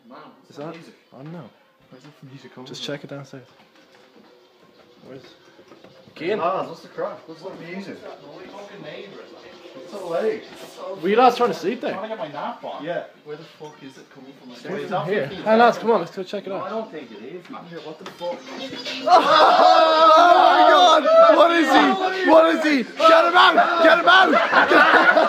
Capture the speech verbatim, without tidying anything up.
Man, Is that? music? I don't know. Where's the music coming Just from? check it downstairs. Where's Cian? Lads, what's the crack? What's the music? Fucking neighbours, like. It's so late. Were you lads trying to sleep Trying there? to get my nap on. Yeah. Where the fuck is it coming from? Wait, It's is that here. fifteen Hey lads, come on, let's go check it No, I out. don't think it is, man. Here, what the fuck? Oh my god! What is he? What is he? Get him out! Get him out!